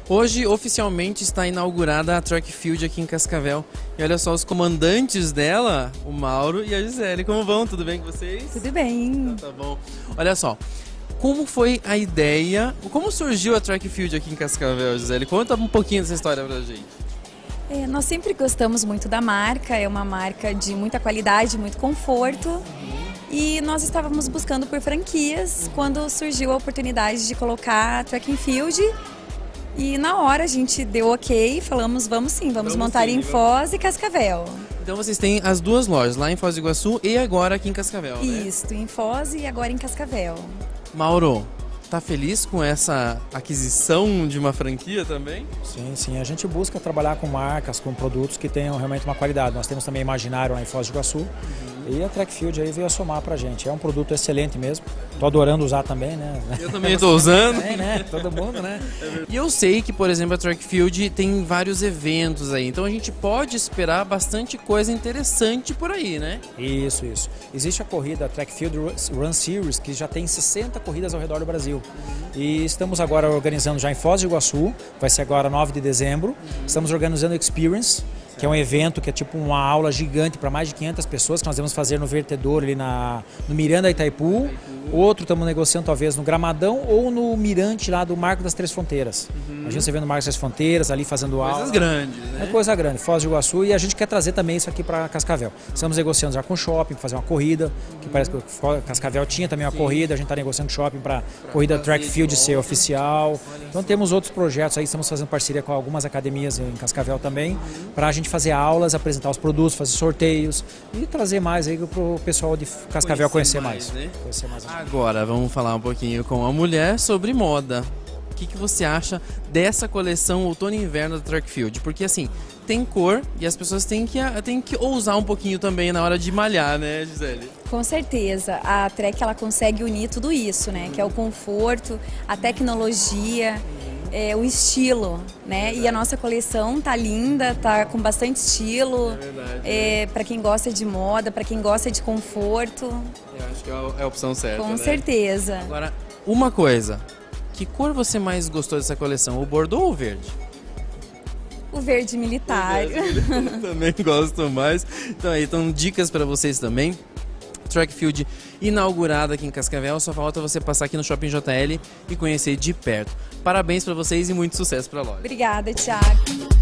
Hoje, oficialmente, está inaugurada a Track Field aqui em Cascavel. E olha só os comandantes dela, o Mauro e a Gisele. Como vão? Tudo bem com vocês? Tudo bem. Tá bom. Olha só, como foi a ideia, como surgiu a Track Field aqui em Cascavel, Gisele? Conta um pouquinho dessa história pra gente. Nós sempre gostamos muito da marca, é uma marca de muita qualidade, muito conforto. E nós estávamos buscando por franquias quando surgiu a oportunidade de colocar a Track Field. E na hora a gente deu ok, falamos vamos sim, vamos montar em Foz e Cascavel. Então vocês têm as duas lojas, lá em Foz do Iguaçu e agora aqui em Cascavel, né? Isso, em Foz e agora em Cascavel. Mauro, tá feliz com essa aquisição de uma franquia também? Sim, a gente busca trabalhar com marcas, com produtos que tenham realmente uma qualidade. Nós temos também Imaginário lá em Foz do Iguaçu. E a Track Field aí veio a somar pra gente. É um produto excelente mesmo. Tô adorando usar também, né? Eu também tô usando. Também, né? Todo mundo, né? E eu sei que, por exemplo, a Track Field tem vários eventos aí. Então a gente pode esperar bastante coisa interessante por aí, né? Isso. Existe a corrida a Track Field Run Series, que já tem 60 corridas ao redor do Brasil. E estamos agora organizando já em Foz do Iguaçu. Vai ser agora 9 de dezembro. Estamos organizando o Experience, que é um evento que é tipo uma aula gigante para mais de 500 pessoas, que nós vamos fazer no Vertedor ali no Miranda Itaipu. Outro estamos negociando talvez no Gramadão ou no Mirante lá do Marco das Três Fronteiras. Imagina você vendo o Marco das Três Fronteiras ali fazendo aula. Coisas grandes, né? É coisa grande, Foz do Iguaçu, e a gente quer trazer também isso aqui para Cascavel. Estamos negociando já com o shopping, fazer uma corrida, que parece que Cascavel tinha também uma corrida, a gente está negociando com o shopping para corrida Track Field ser oficial. Então temos outros projetos aí, estamos fazendo parceria com algumas academias em Cascavel também, para a gente fazer aulas, apresentar os produtos, fazer sorteios e trazer mais aí para o pessoal de Cascavel conhecer mais. Né? Conhecer mais. Agora vamos falar um pouquinho com a mulher sobre moda. O que você acha dessa coleção outono e inverno da Track Field? Porque assim, tem cor e as pessoas têm que ousar um pouquinho também na hora de malhar, né, Gisele? Com certeza, a Trek ela consegue unir tudo isso, né? Que é o conforto, a tecnologia, o estilo, né? E a nossa coleção tá linda, tá com bastante estilo. Para quem gosta de moda, para quem gosta de conforto. Eu acho que é a opção certa. Com certeza. Agora, uma coisa. Que cor você mais gostou dessa coleção? O bordô ou o verde? O verde militar. Também gosto mais. Então dicas para vocês também. Track Field inaugurada aqui em Cascavel. Só falta você passar aqui no Shopping JL e conhecer de perto. Parabéns para vocês e muito sucesso para a loja. Obrigada, Thiago.